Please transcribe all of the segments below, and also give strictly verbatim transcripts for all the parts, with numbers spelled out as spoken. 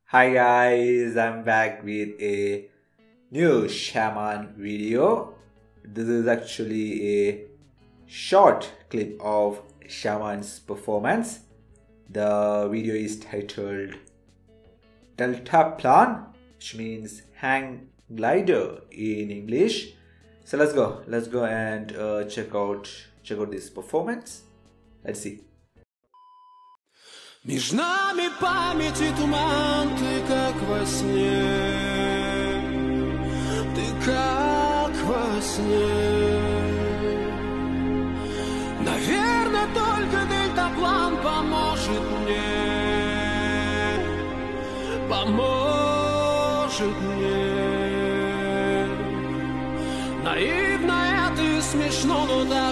Hi guys, I'm back with a new shaman video. This is actually a short clip of shaman's performance. The video is titled Delltaplan, which means hang glider in English. So let's go, let's go and uh, check out check out this performance. Let's see. Меж нами памяти туман, ты как во сне, ты как во сне. Наверное, только дельтаплан поможет мне, поможет мне. Наивно это и смешно, но так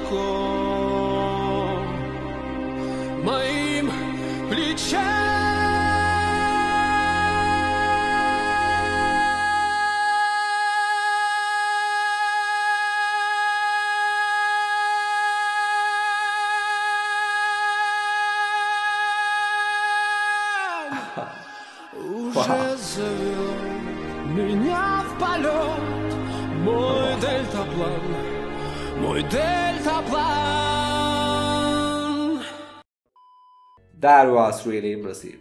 легко моим плечам. Уже завел меня в полет мой дельтаплан, мой дельтаплан. That was really impressive.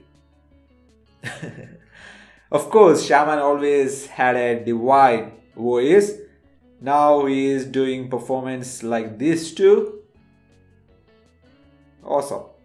Of course, shaman always had a divine voice. Now he is doing performance like this too. Awesome.